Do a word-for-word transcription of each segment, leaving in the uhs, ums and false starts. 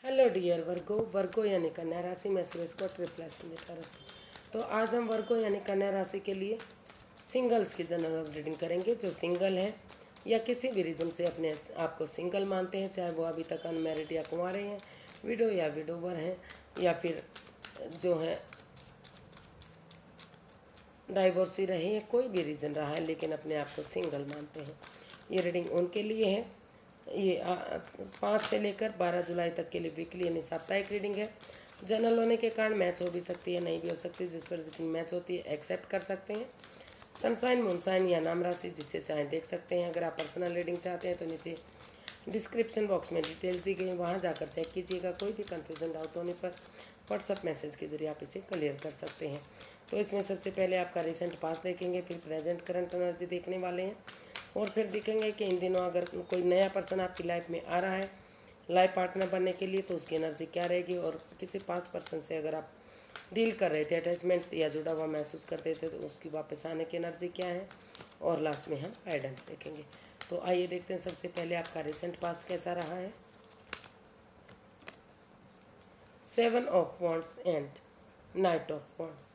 Hello dear वर्गो वर्गो यानी कन्या राशि में सुरेश को ट्रिप्लेसन देता रहा। तो आज हम वर्गो यानी कन्या राशि के लिए सिंगल्स की जनरल रीडिंग करेंगे। जो सिंगल है या किसी भी रीज़न से अपने आप को सिंगल मानते हैं, चाहे वो अभी तक अनमैरिड या कुंवारे हैं, विडो या विडोवर हैं, या फिर जो है डाइवोर्सी रहे हैं, कोई भी रीज़न रहा है लेकिन अपने आप को सिंगल मानते हैं, ये रीडिंग उनके लिए है। ये पाँच से लेकर बारह जुलाई तक के लिए वीकली यानी साप्ताहिक रीडिंग है। जनरल होने के कारण मैच हो भी सकती है, नहीं भी हो सकती। जिस पर जितनी मैच होती है एक्सेप्ट कर सकते हैं। सनसाइन मूनसाइन या नाम राशि जिससे चाहें देख सकते हैं। अगर आप पर्सनल रीडिंग चाहते हैं तो नीचे डिस्क्रिप्शन बॉक्स में डिटेल्स दी गई, वहाँ जाकर चेक कीजिएगा। कोई भी कन्फ्यूजन डाउट होने पर व्हाट्सअप मैसेज के जरिए आप इसे क्लियर कर सकते हैं। तो इसमें सबसे पहले आपका रिसेंट पास देखेंगे, फिर प्रेजेंट करंट एनर्जी देखने वाले हैं, और फिर देखेंगे कि इन दिनों अगर कोई नया पर्सन आपकी लाइफ में आ रहा है लाइफ पार्टनर बनने के लिए तो उसकी एनर्जी क्या रहेगी, और किसी पास्ट पर्सन से अगर आप डील कर रहे थे, अटैचमेंट या जुड़ा हुआ महसूस करते थे, तो उसकी वापस आने की एनर्जी क्या है, और लास्ट में हम गाइडेंस देखेंगे। तो आइए देखते हैं सबसे पहले आपका रिसेंट पास्ट कैसा रहा है। Seven of wands and knight of wands.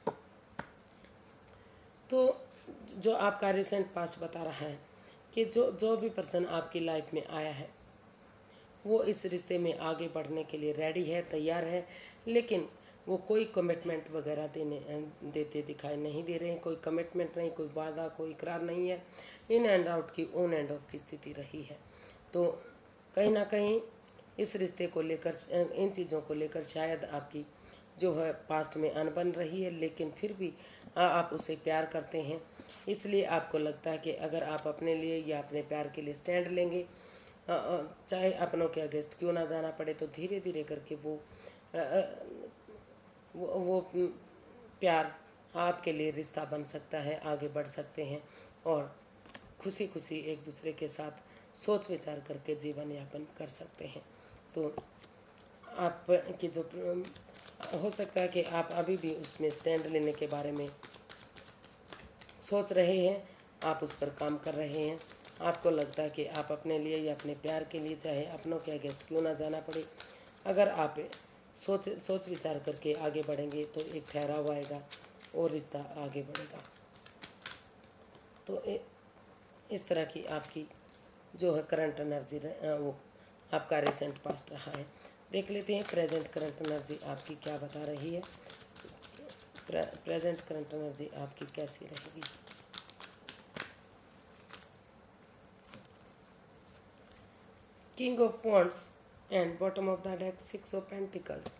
तो जो आपका रिसेंट पास्ट बता रहा है कि जो जो भी पर्सन आपकी लाइफ में आया है वो इस रिश्ते में आगे बढ़ने के लिए रेडी है, तैयार है, लेकिन वो कोई कमिटमेंट वगैरह देने देते दिखाई नहीं दे रहे हैं। कोई कमिटमेंट नहीं, कोई वादा, कोई इकरार नहीं है। इन एंड आउट की ऑन एंड ऑफ की स्थिति रही है। तो कहीं ना कहीं इस रिश्ते को लेकर, इन चीज़ों को लेकर शायद आपकी जो है पास्ट में अनबन रही है, लेकिन फिर भी आ, आप उसे प्यार करते हैं। इसलिए आपको लगता है कि अगर आप अपने लिए या अपने प्यार के लिए स्टैंड लेंगे, चाहे अपनों के अगेंस्ट क्यों ना जाना पड़े, तो धीरे धीरे करके वो आ, वो, वो प्यार आपके लिए रिश्ता बन सकता है, आगे बढ़ सकते हैं और खुशी खुशी एक दूसरे के साथ सोच विचार करके जीवन यापन कर सकते हैं। तो आप की जो हो सकता है कि आप अभी भी उसमें स्टैंड लेने के बारे में सोच रहे हैं, आप उस पर काम कर रहे हैं। आपको लगता है कि आप अपने लिए या अपने प्यार के लिए, चाहे अपनों के अगेंस्ट क्यों ना जाना पड़े, अगर आप सोच सोच विचार करके आगे बढ़ेंगे तो एक ठहराव आएगा और रिश्ता आगे बढ़ेगा। तो इस तरह की आपकी जो है करंट एनर्जी वो आपका रिसेंट पास्ट रहा है। देख लेते हैं प्रेजेंट करंट एनर्जी आपकी क्या बता रही है। प्रे, प्रेजेंट करंट एनर्जी आपकी कैसी रहेगी। King of wands and bottom of the deck six of pentacles.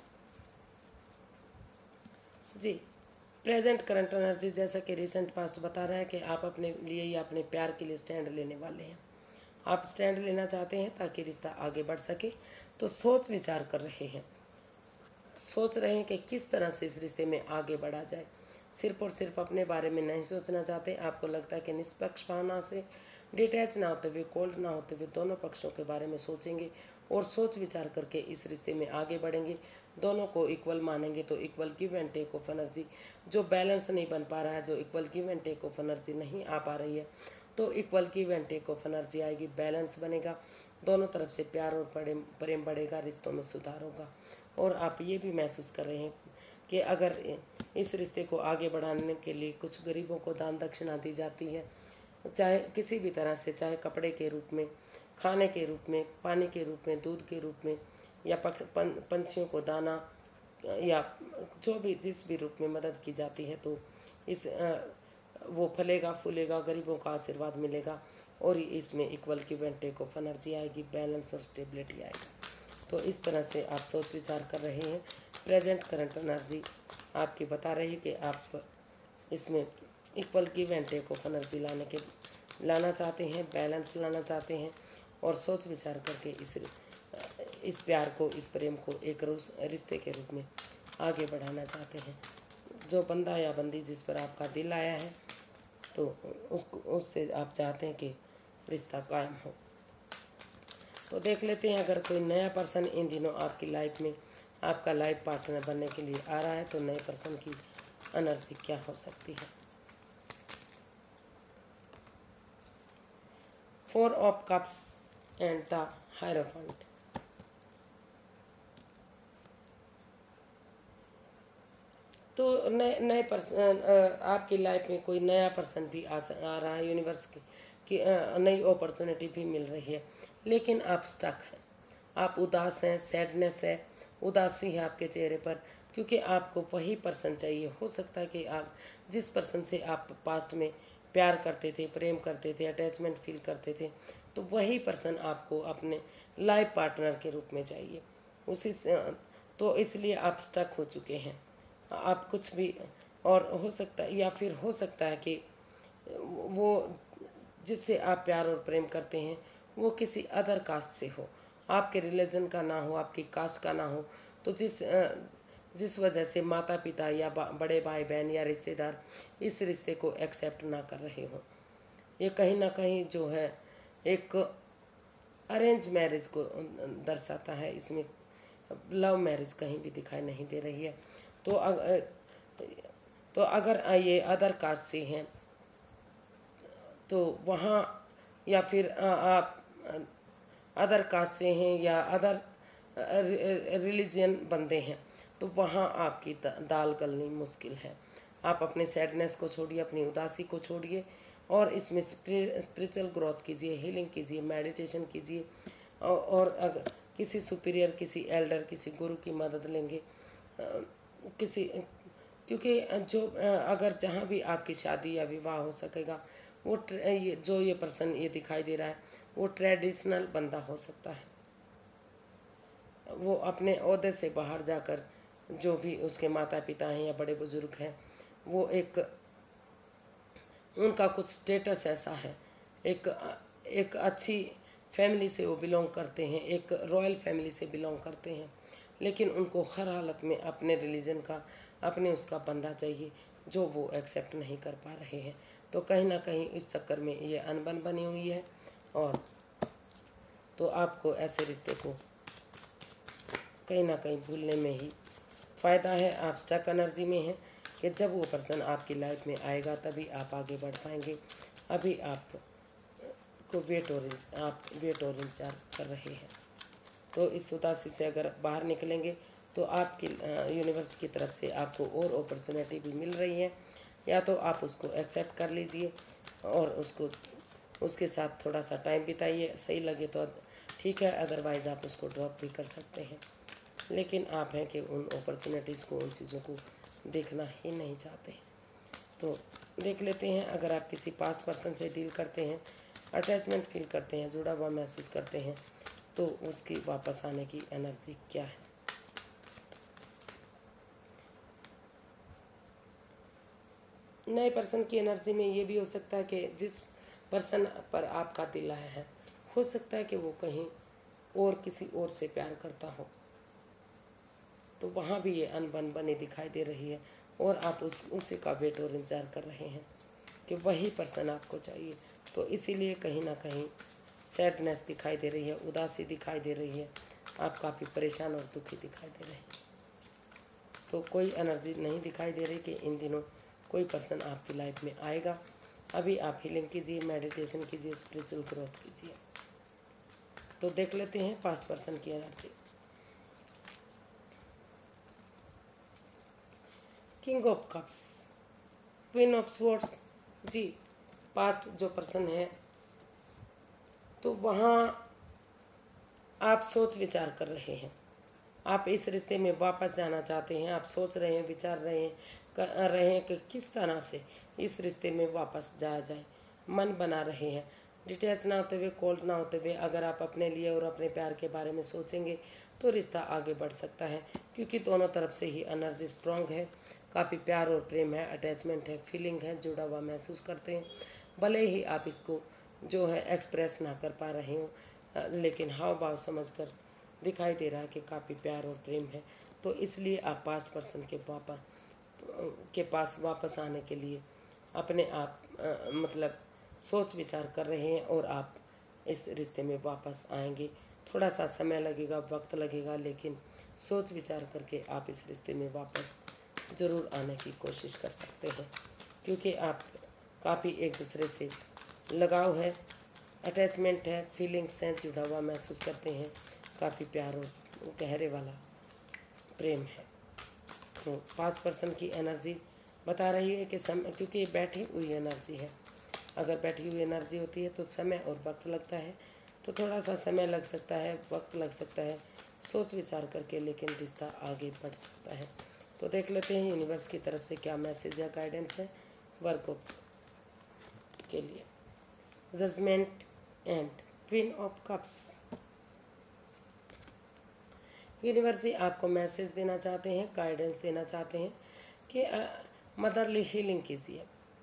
जी, प्रेजेंट करंट एनर्जी जैसा कि रिसेंट पास्ट बता रहा है कि आप अपने लिए या अपने प्यार के लिए स्टैंड लेने वाले हैं। आप स्टैंड लेना चाहते हैं ताकि रिश्ता आगे बढ़ सके, तो सोच विचार कर रहे हैं, सोच रहे हैं कि किस तरह से इस रिश्ते में आगे बढ़ा जाए। सिर्फ और सिर्फ अपने बारे में नहीं सोचना चाहते। आपको लगता है कि निष्पक्ष भावना से डिटैच ना होते हुए, कोल्ड ना होते हुए दोनों पक्षों के बारे में सोचेंगे और सोच विचार करके इस रिश्ते में आगे बढ़ेंगे। दोनों को इक्वल मानेंगे तो equal give and take of energy जो बैलेंस नहीं बन पा रहा है, जो equal give and take of energy नहीं आ पा रही है, तो equal give and take of energy आएगी, बैलेंस बनेगा, दोनों तरफ से प्यार और प्रेम बढ़ेगा, रिश्तों में सुधार होगा। और आप ये भी महसूस कर रहे हैं कि अगर इस रिश्ते को आगे बढ़ाने के लिए कुछ गरीबों को दान दक्षिणा दी जाती है, चाहे किसी भी तरह से, चाहे कपड़े के रूप में, खाने के रूप में, पानी के रूप में, दूध के रूप में, या पक पं, पंछियों को दाना, या जो भी जिस भी रूप में मदद की जाती है, तो इस वो फलेगा फूलेगा, गरीबों का आशीर्वाद मिलेगा और इसमें equal give and take of energy आएगी, बैलेंस और स्टेबिलिटी आएगी। तो इस तरह से आप सोच विचार कर रहे हैं। प्रेजेंट करंट एनर्जी आपकी बता रही है कि आप इसमें equal give and take of energy लाने के लाना चाहते हैं, बैलेंस लाना चाहते हैं और सोच विचार करके इस इस प्यार को, इस प्रेम को एक रिश्ते के रूप में आगे बढ़ाना चाहते हैं। जो बंदा या बंदी जिस पर आपका दिल आया है, तो उसको उससे आप चाहते हैं कि रिश्ता कायम हो। तो देख लेते हैं अगर कोई नया पर्सन इन दिनों आपकी लाइफ में आपका लाइफ पार्टनर बनने के लिए आ रहा है, तो नए पर्सन की एनर्जी क्या हो सकती है। Four of cups and the hierophant. तो नए नए पर्सन आपकी लाइफ में कोई नया पर्सन भी आ स- आ रहा है, यूनिवर्स की, की अ, नई अपॉर्चुनिटी भी मिल रही है, लेकिन आप स्टक हैं, आप उदास हैं, सैडनेस है, उदासी है आपके चेहरे पर, क्योंकि आपको वही पर्सन चाहिए। हो सकता है कि आप जिस पर्सन से आप पास्ट में प्यार करते थे, प्रेम करते थे, अटैचमेंट फील करते थे, तो वही पर्सन आपको अपने लाइफ पार्टनर के रूप में चाहिए। उसी से तो इसलिए आप स्टक हो चुके हैं। आप कुछ भी, और हो सकता है, या फिर हो सकता है कि वो जिससे आप प्यार और प्रेम करते हैं वो किसी अदर कास्ट से हो, आपके रिलीजन का ना हो, आपकी कास्ट का ना हो, तो जिस अ, जिस वजह से माता पिता या बा- बड़े भाई बहन या रिश्तेदार इस रिश्ते को एक्सेप्ट ना कर रहे हो। ये कहीं ना कहीं जो है एक अरेंज मैरिज को दर्शाता है, इसमें लव मैरिज कहीं भी दिखाई नहीं दे रही है। तो अग, तो अगर ये अदर कास्ट से हैं तो वहाँ, या फिर आ, आप अदर कास्ट से हैं या अदर रिलीजन बंदे हैं, तो वहाँ आपकी दाल गलनी मुश्किल है। आप अपने सैडनेस को छोड़िए, अपनी उदासी को छोड़िए, और इसमें स्पिरिचुअल ग्रोथ कीजिए, हीलिंग कीजिए, मेडिटेशन कीजिए, और, और अगर किसी सुपीरियर, किसी एल्डर, किसी गुरु की मदद लेंगे, किसी, क्योंकि जो अगर जहाँ भी आपकी शादी या विवाह हो सकेगा, वो ये जो ये पर्सन ये दिखाई दे रहा है वो ट्रेडिशनल बंदा हो सकता है। वो अपने ओहदे से बाहर जाकर, जो भी उसके माता पिता हैं या बड़े बुजुर्ग हैं, वो एक उनका कुछ स्टेटस ऐसा है, एक एक अच्छी फैमिली से वो बिलोंग करते हैं, एक रॉयल फैमिली से बिलोंग करते हैं, लेकिन उनको हर हालत में अपने रिलीजन का, अपने उसका बंदा चाहिए, जो वो एक्सेप्ट नहीं कर पा रहे हैं। तो कहीं ना कहीं इस चक्कर में ये अनबन बनी हुई है, और तो आपको ऐसे रिश्ते को कहीं ना कहीं भूलने में ही फ़ायदा है। आप स्टक एनर्जी में हैं कि जब वो पर्सन आपकी लाइफ में आएगा तभी आप आगे बढ़ पाएंगे। अभी आप को वेट और आप वेट और इंतजार कर रहे हैं। तो इस उदासी से अगर बाहर निकलेंगे तो आपकी यूनिवर्स की तरफ से आपको और अपॉर्चुनिटी भी मिल रही है, या तो आप उसको एक्सेप्ट कर लीजिए और उसको उसके साथ थोड़ा सा टाइम बिताइए, सही लगे तो ठीक है, अदरवाइज़ आप उसको ड्रॉप भी कर सकते हैं। लेकिन आप हैं कि उन अपॉर्चुनिटीज़ को, उन चीज़ों को देखना ही नहीं चाहते। तो देख लेते हैं, अगर आप किसी पास्ट पर्सन से डील करते हैं, अटैचमेंट फील करते हैं, जुड़ा हुआ महसूस करते हैं, तो उसकी वापस आने की एनर्जी क्या है। नए पर्सन की एनर्जी में ये भी हो सकता है कि जिस पर्सन पर आपका दिल आया है, हो सकता है कि वो कहीं और किसी और से प्यार करता हो, तो वहाँ भी ये अनबन बनी दिखाई दे रही है, और आप उस उसी का वेट और इंतज़ार कर रहे हैं कि वही पर्सन आपको चाहिए। तो इसीलिए कहीं ना कहीं सैडनेस दिखाई दे रही है, उदासी दिखाई दे रही है, आप काफ़ी परेशान और दुखी दिखाई दे रहे हैं। तो कोई एनर्जी नहीं दिखाई दे रही कि इन दिनों कोई पर्सन आपकी लाइफ में आएगा। अभी आप हीलिंग कीजिए, मेडिटेशन कीजिए, स्पिरिचुअल ग्रोथ कीजिए। तो देख लेते हैं पास्ट पर्सन की energy. King of cups, queen of swords. जी, पास्ट जो पर्सन है, तो वहाँ आप सोच विचार कर रहे हैं, आप इस रिश्ते में वापस जाना चाहते हैं, आप सोच रहे हैं, विचार रहे हैं, कर रहे हैं कि किस तरह से इस रिश्ते में वापस जाया जाए, मन बना रहे हैं। डिटैच ना होते हुए, कोल्ड ना होते हुए, अगर आप अपने लिए और अपने प्यार के बारे में सोचेंगे तो रिश्ता आगे बढ़ सकता है, क्योंकि दोनों तरफ से ही एनर्जी स्ट्रांग है, काफ़ी प्यार और प्रेम है, अटैचमेंट है, फीलिंग है, जुड़ा हुआ महसूस करते हैं। भले ही आप इसको जो है एक्सप्रेस ना कर पा रहे हो, लेकिन हाव भाव समझ कर दिखाई दे रहा है कि काफ़ी प्यार और प्रेम है। तो इसलिए आप पास्ट पर्सन के वापस के पास वापस आने के लिए अपने आप आ, मतलब सोच विचार कर रहे हैं, और आप इस रिश्ते में वापस आएंगे। थोड़ा सा समय लगेगा, वक्त लगेगा, लेकिन सोच विचार करके आप इस रिश्ते में वापस ज़रूर आने की कोशिश कर सकते हैं, क्योंकि आप काफ़ी एक दूसरे से लगाव है, अटैचमेंट है, फीलिंग्स हैं, जुड़ा हुआ महसूस करते हैं, काफ़ी प्यार और गहरे वाला प्रेम है। तो पास्ट पर्सन की एनर्जी बता रही है कि समय, क्योंकि ये बैठी हुई एनर्जी है, अगर बैठी हुई एनर्जी होती है तो समय और वक्त लगता है, तो थोड़ा सा समय लग सकता है, वक्त लग सकता है, सोच विचार करके, लेकिन रिश्ता आगे बढ़ सकता है। तो देख लेते हैं यूनिवर्स की तरफ से क्या मैसेज या गाइडेंस है वर्क के लिए। Judgement and queen of cups. Universe ji आपको मैसेज देना चाहते हैं, गाइडेंस देना चाहते हैं कि मदरली हीलिंग कीजिए,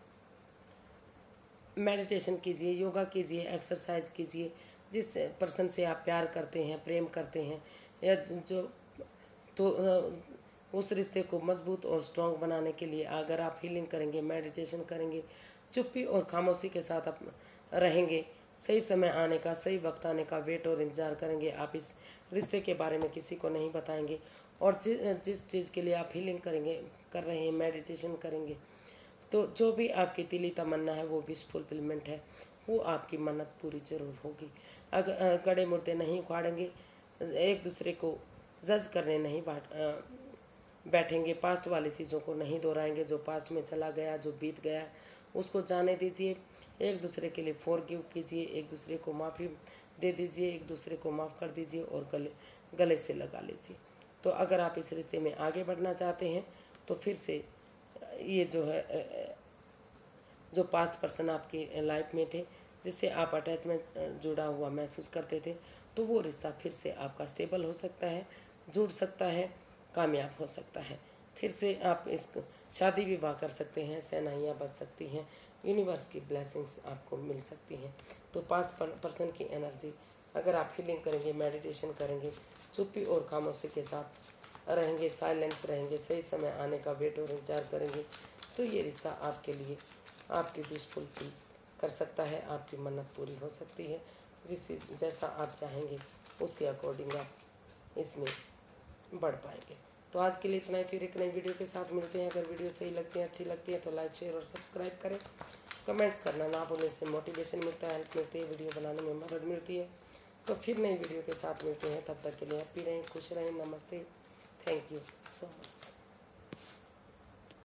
मेडिटेशन कीजिए, योगा कीजिए, एक्सरसाइज कीजिए। जिस पर्सन से आप प्यार करते हैं, प्रेम करते हैं, या जो तो उस रिश्ते को मजबूत और स्ट्रॉन्ग बनाने के लिए अगर आप हीलिंग करेंगे, मेडिटेशन करेंगे, चुप्पी और खामोशी के साथ आप रहेंगे, सही समय आने का, सही वक्त आने का वेट और इंतज़ार करेंगे, आप इस रिश्ते के बारे में किसी को नहीं बताएंगे, और जिस जिस चीज़ के लिए आप हीलिंग करेंगे, कर रहे हैं, मेडिटेशन करेंगे, तो जो भी आपकी दिली तमन्ना है वो विश फुलफिलमेंट है, वो आपकी मन्नत पूरी जरूर होगी। अगर गड़े मुर्दे नहीं उखाड़ेंगे, एक दूसरे को जज करने नहीं बाट बैठेंगे, पास्ट वाली चीज़ों को नहीं दोहराएंगे, जो पास्ट में चला गया, जो बीत गया उसको जाने दीजिए, एक दूसरे के लिए फॉरगिव कीजिए, एक दूसरे को माफ़ी दे दीजिए, एक दूसरे को माफ़ कर दीजिए और गले गले से लगा लीजिए। तो अगर आप इस रिश्ते में आगे बढ़ना चाहते हैं तो फिर से ये जो है, जो पास्ट पर्सन आपकी लाइफ में थे, जिससे आप अटैचमेंट जुड़ा हुआ महसूस करते थे, तो वो रिश्ता फिर से आपका स्टेबल हो सकता है, जुड़ सकता है, कामयाब हो सकता है। फिर से आप इस शादी विवाह कर सकते हैं, सेनाइयाँ बच सकती हैं, यूनिवर्स की ब्लेसिंग्स आपको मिल सकती हैं। तो पास्ट पर्सन की एनर्जी, अगर आप हीलिंग करेंगे, मेडिटेशन करेंगे, चुप्पी और खामोशी के साथ रहेंगे, साइलेंस रहेंगे, सही समय आने का वेट और इंतजार करेंगे, तो ये रिश्ता आपके लिए आपकी विश फुलफिल कर सकता है, आपकी मन्नत पूरी हो सकती है। जिस चीज़ जैसा आप चाहेंगे उसके अकॉर्डिंग आप इसमें बढ़ पाएंगे। तो आज के लिए इतना ही, फिर एक नई वीडियो के साथ मिलते हैं। अगर वीडियो सही लगती है, अच्छी लगती है तो लाइक, शेयर और सब्सक्राइब करें। कमेंट्स करना ना भूलें, से मोटिवेशन मिलता है, हेल्प मिलती है, वीडियो बनाने में मदद मिलती है। तो फिर नई वीडियो के साथ मिलते हैं, तब तक के लिए हैप्पी रहें, खुश रहें। नमस्ते, थैंक यू सो मच।